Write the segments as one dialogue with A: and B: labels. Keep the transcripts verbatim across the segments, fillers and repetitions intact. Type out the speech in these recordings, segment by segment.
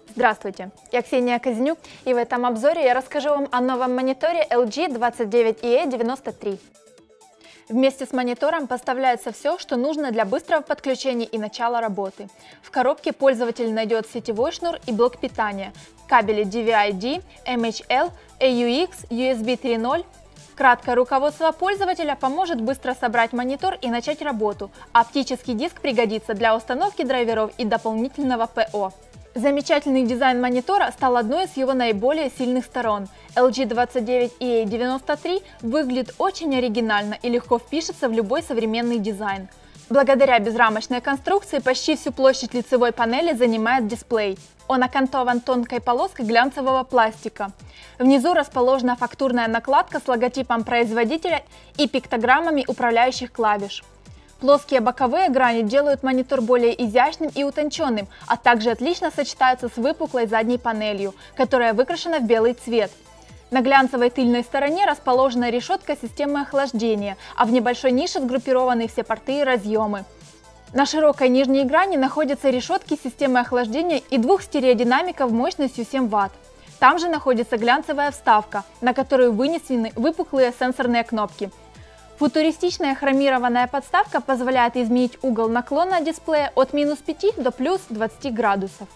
A: Здравствуйте, я Ксения Казинюк, и в этом обзоре я расскажу вам о новом мониторе эл джи двадцать девять и эй девяносто три. Вместе с монитором поставляется все, что нужно для быстрого подключения и начала работы. В коробке пользователь найдет сетевой шнур и блок питания, кабели ди ви ай-D, эм эйч эл, эй ю икс, ю эс би три ноль. Краткое руководство пользователя поможет быстро собрать монитор и начать работу, а оптический диск пригодится для установки драйверов и дополнительного ПО. Замечательный дизайн монитора стал одной из его наиболее сильных сторон. эл джи двадцать девять и эй девяносто три выглядит очень оригинально и легко впишется в любой современный дизайн. Благодаря безрамочной конструкции почти всю площадь лицевой панели занимает дисплей. Он окантован тонкой полоской глянцевого пластика. Внизу расположена фактурная накладка с логотипом производителя и пиктограммами управляющих клавиш. Плоские боковые грани делают монитор более изящным и утонченным, а также отлично сочетаются с выпуклой задней панелью, которая выкрашена в белый цвет. На глянцевой тыльной стороне расположена решетка системы охлаждения, а в небольшой нише сгруппированы все порты и разъемы. На широкой нижней грани находятся решетки системы охлаждения и двух стереодинамиков мощностью семь ватт. Там же находится глянцевая вставка, на которую вынесены выпуклые сенсорные кнопки. Футуристичная хромированная подставка позволяет изменить угол наклона дисплея от минус пяти до плюс двадцати градусов.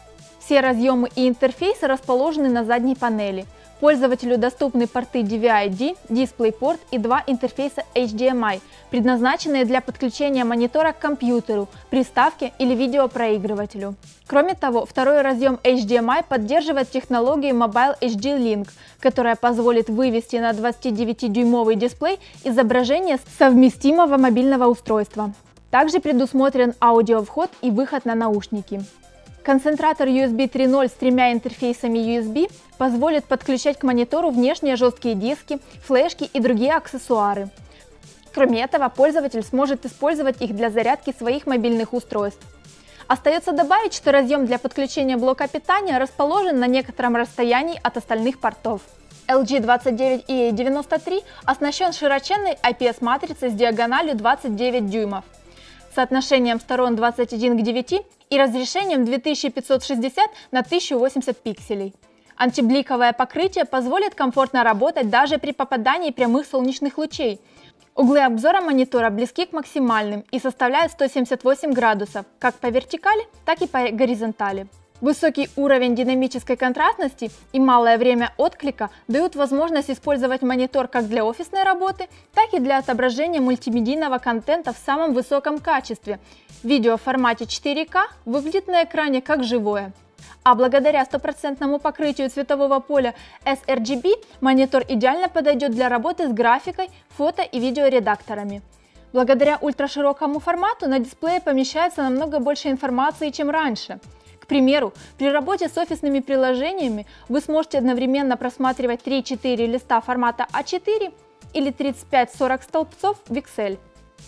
A: Все разъемы и интерфейсы расположены на задней панели. Пользователю доступны порты ди ви ай-D, DisplayPort и два интерфейса эйч ди эм ай, предназначенные для подключения монитора к компьютеру, приставке или видеопроигрывателю. Кроме того, второй разъем эйч ди эм ай поддерживает технологию Mobile эйч ди Link, которая позволит вывести на двадцатидевятидюймовый дисплей изображение совместимого мобильного устройства. Также предусмотрен аудиовход и выход на наушники. Концентратор ю эс би три ноль с тремя интерфейсами ю эс би позволит подключать к монитору внешние жесткие диски, флешки и другие аксессуары. Кроме этого, пользователь сможет использовать их для зарядки своих мобильных устройств. Остается добавить, что разъем для подключения блока питания расположен на некотором расстоянии от остальных портов. эл джи двадцать девять и эй девяносто три оснащен широченной ай пи эс-матрицей с диагональю двадцать девять дюймов, соотношением сторон двадцать один к девяти и разрешением две тысячи пятьсот шестьдесят на тысячу восемьдесят пикселей. Антибликовое покрытие позволит комфортно работать даже при попадании прямых солнечных лучей. Углы обзора монитора близки к максимальным и составляют сто семьдесят восемь градусов, как по вертикали, так и по горизонтали. Высокий уровень динамической контрастности и малое время отклика дают возможность использовать монитор как для офисной работы, так и для отображения мультимедийного контента в самом высоком качестве. Видео в формате четыре ка выглядит на экране как живое. А благодаря стопроцентному покрытию цветового поля эс эр джи би монитор идеально подойдет для работы с графикой, фото и видеоредакторами. Благодаря ультраширокому формату на дисплее помещается намного больше информации, чем раньше. К примеру, при работе с офисными приложениями вы сможете одновременно просматривать три-четыре листа формата а четыре или тридцать пять сорок столбцов в Excel.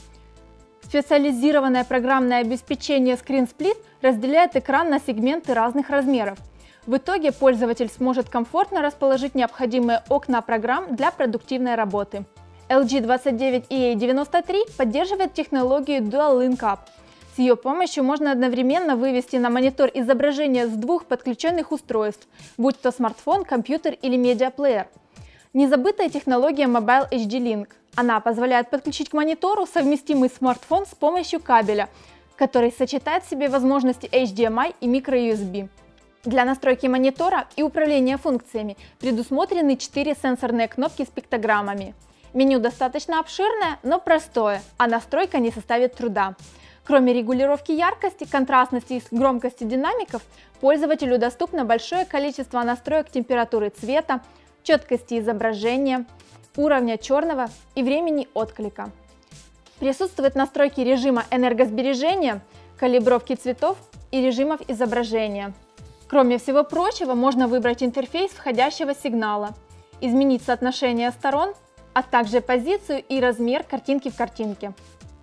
A: Специализированное программное обеспечение ScreenSplit разделяет экран на сегменты разных размеров. В итоге пользователь сможет комфортно расположить необходимые окна программ для продуктивной работы. эл джи двадцать девять и эй девяносто три поддерживает технологию Dual Link Up. С ее помощью можно одновременно вывести на монитор изображение с двух подключенных устройств, будь то смартфон, компьютер или медиаплеер. Незабытая технология Mobile эйч ди Link. Она позволяет подключить к монитору совместимый смартфон с помощью кабеля, который сочетает в себе возможности эйч ди эм ай и micro ю эс би. Для настройки монитора и управления функциями предусмотрены четыре сенсорные кнопки с пиктограммами. Меню достаточно обширное, но простое, а настройка не составит труда. Кроме регулировки яркости, контрастности и громкости динамиков, пользователю доступно большое количество настроек температуры цвета, четкости изображения, уровня черного и времени отклика. Присутствуют настройки режима энергосбережения, калибровки цветов и режимов изображения. Кроме всего прочего, можно выбрать интерфейс входящего сигнала, изменить соотношение сторон, а также позицию и размер картинки в картинке.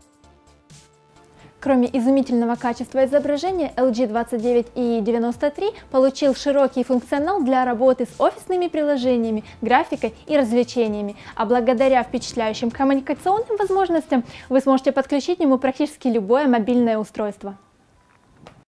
A: Кроме изумительного качества изображения, эл джи двадцать девять и эй девяносто три получил широкий функционал для работы с офисными приложениями, графикой и развлечениями, а благодаря впечатляющим коммуникационным возможностям вы сможете подключить к нему практически любое мобильное устройство.